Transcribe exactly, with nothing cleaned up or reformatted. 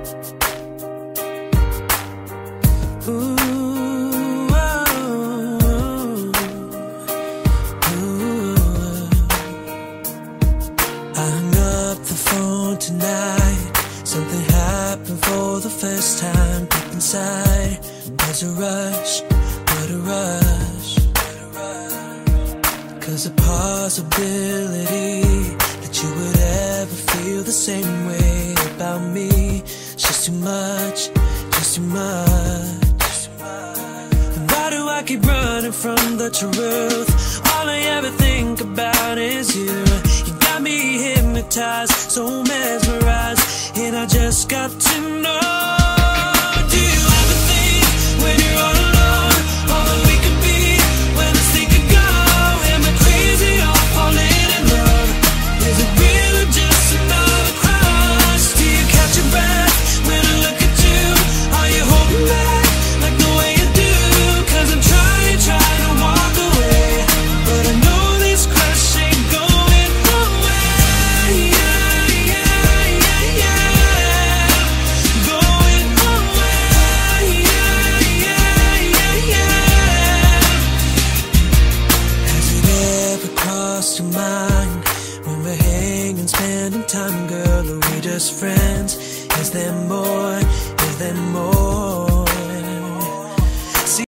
Ooh, oh, ooh. I hung up the phone tonight. Something happened for the first time deep inside. There's a rush, what a rush. Cause the possibility that you would ever feel the same way about me, it's just too much, just too much. And why do I keep running from the truth? All I ever think about is you. You got me hypnotized, so mesmerized, and I just got to know. Do you ever think when you're all alone, all that we could be, when this thing could go? Am I crazy or falling in love? Is it real or just another crush? Do you catch your breath when I look at you? Are you holding back like the way you do? Cause I'm trying, trying to walk away, but I know this crush ain't going away. Yeah, yeah, yeah, yeah. Going away. Yeah, yeah, yeah, yeah. Has it ever crossed your mind, when we're hanging, spending time, girl, are we just friends? Is there more? Is there more?